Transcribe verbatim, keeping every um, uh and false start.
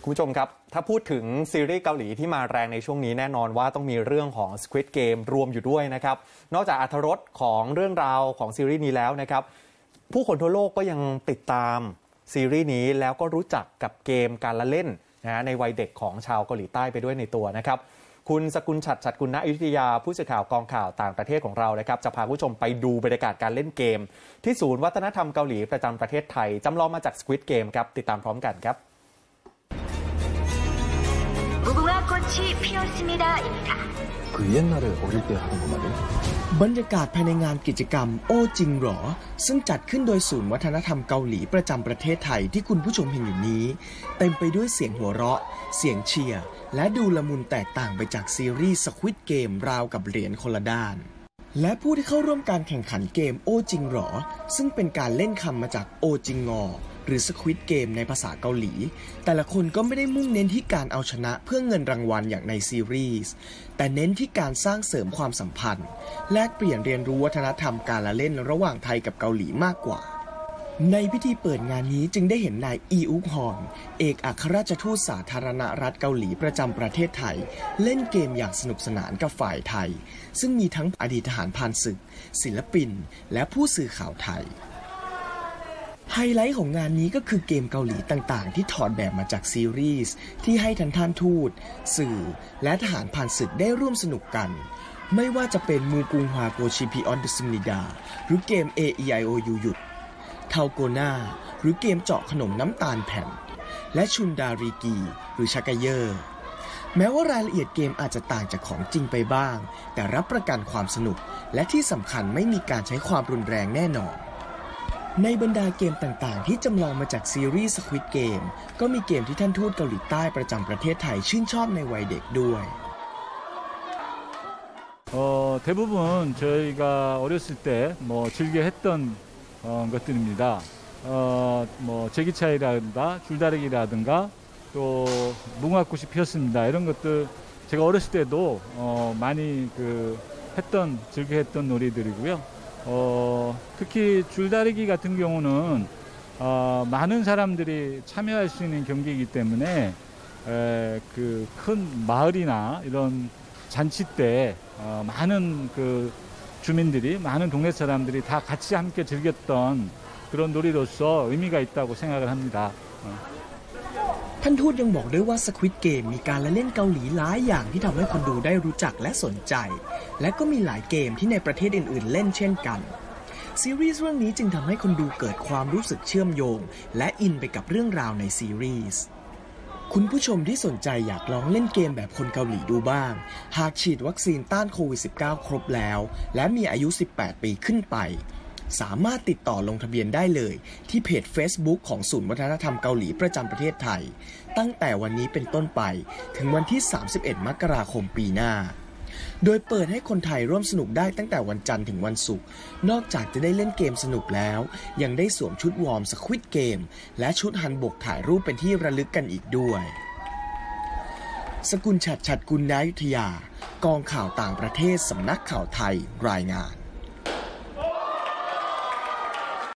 คุณผู้ชมครับถ้าพูดถึงซีรีส์เกาหลีที่มาแรงในช่วงนี้แน่นอนว่าต้องมีเรื่องของ Squid Game รวมอยู่ด้วยนะครับนอกจากอรรถรสของเรื่องราวของซีรีส์นี้แล้วนะครับผู้คนทั่วโลกก็ยังติดตามซีรีส์นี้แล้วก็รู้จักกับเกมการละเล่นนะในวัยเด็กของชาวเกาหลีใต้ไปด้วยในตัวนะครับคุณสกุลฉัตร ฉัตรกุลณอยุธยาผู้สื่อข่าวกองข่าวต่างประเทศของเรานะครับจะพาผู้ชมไปดูบรรยากาศการเล่นเกมที่ศูนย์วัฒนธรรมเกาหลีประจำประเทศไทยจำลองมาจาก Squid Game ครับติดตามพร้อมกันครับบรรยากาศภายในงานกิจกรรมโอ้จริงหรอซึ่งจัดขึ้นโดยศูนย์วัฒนธรรมเกาหลีประจำประเทศไทยที่คุณผู้ชมเห็นอยู่นี้เต็มไปด้วยเสียงหัวเราะเสียงเชียร์และดูละมุนแตกต่างไปจากซีรีส์ Squid Game ราวกับเหรียญคนละด้านและผู้ที่เข้าร่วมการแข่งขันเกมโอ้จริงหรอซึ่งเป็นการเล่นคำมาจากโอจิงงอหรือ Squid Game ในภาษาเกาหลีแต่ละคนก็ไม่ได้มุ่งเน้นที่การเอาชนะเพื่อเงินรางวัลอย่างในซีรีส์แต่เน้นที่การสร้างเสริมความสัมพันธ์แลกเปลี่ยนเรียนรู้วัฒนธรรมการละเล่นระหว่างไทยกับเกาหลีมากกว่าในพิธีเปิดงานนี้จึงได้เห็นนายอีอุกฮอนเอกอัครราชทูตสาธารณรัฐเกาหลีประจำประเทศไทยเล่นเกมอย่างสนุกสนานกับฝ่ายไทยซึ่งมีทั้งอดีตทหารผ่านศึกศิลปินและผู้สื่อข่าวไทยไฮไลท์ของงานนี้ก็คือเกมเกาหลีต่างๆที่ถอดแบบมาจากซีรีส์ที่ให้ทันท่านทูตสื่อและทหารผ่านศึกได้ร่วมสนุกกันไม่ว่าจะเป็นมูกุงฮวาโกชิพิออนเดซิมนิดาหรือเกม เอ อี ไอ โอ ยู หยุดเทาโกนาหรือเกมเจาะขนมน้ำตาลแผ่นและชุนดารีกีหรือชักกะเยอร์แม้ว่ารายละเอียดเกมอาจจะต่างจากของจริงไปบ้างแต่รับประกันความสนุกและที่สำคัญไม่มีการใช้ความรุนแรงแน่นอนในบรรดาเกมต่างๆที่จำลองมาจากซีรีส์ Squid Game ก็มีเกมที่ท่านทูตเกาหลีใต้ประจำประเทศไทยชื่นชอบในวัยเด็กด้วย 어, 대부분 저희가 어렸을 때 뭐 즐겨 했던 어, 것들입니다. 어, 뭐 제기차이라든가 줄다리기라든가 또 무궁화꽃이 피었습니다. 이런 것들 제가 어렸을 때도 어, 많이 그 했던 즐겨 했던 놀이들이고요. 어, 특히 줄다리기 같은 경우는 어, 많은 사람들이 참여할 수 있는 경기이기 때문에 그 큰 마을이나 이런 잔치 때 어, 많은 그 주민들이 많은 동네 사람들이 다 같이 함께 즐겼던 그런 놀이로서 의미가 있다고 생각을 합니다. ท่านทูตยังบอกด้วยว่า Squid Game มีการละเล่นเกาหลีหลายอย่างที่ทำให้คนดูได้รู้จักและสนใจและก็มีหลายเกมที่ในประเทศอื่นๆเล่นเช่นกันซีรีส์เรื่องนี้จึงทำให้คนดูเกิดความรู้สึกเชื่อมโยงและอินไปกับเรื่องราวในซีรีส์คุณผู้ชมที่สนใจอยากลองเล่นเกมแบบคนเกาหลีดูบ้างหากฉีดวัคซีนต้านโควิด สิบเก้า ครบแล้วและมีอายุสิบแปดปีขึ้นไปสามารถติดต่อลงทะเบียนได้เลยที่เพจ Facebook ของศูนย์วัฒนธรรมเกาหลีประจำประเทศไทยตั้งแต่วันนี้เป็นต้นไปถึงวันที่สามสิบเอ็ดมกราคมปีหน้าโดยเปิดให้คนไทยร่วมสนุกได้ตั้งแต่วันจันทร์ถึงวันศุกร์นอกจากจะได้เล่นเกมสนุกแล้วยังได้สวมชุดวอร์ม Squid Game และชุดฮันบกถ่ายรูปเป็นที่ระลึกกันอีกด้วยสกุลฉัตร ฉัตรกุลณอยุธยากองข่าวต่างประเทศสำนักข่าวไทยรายงาน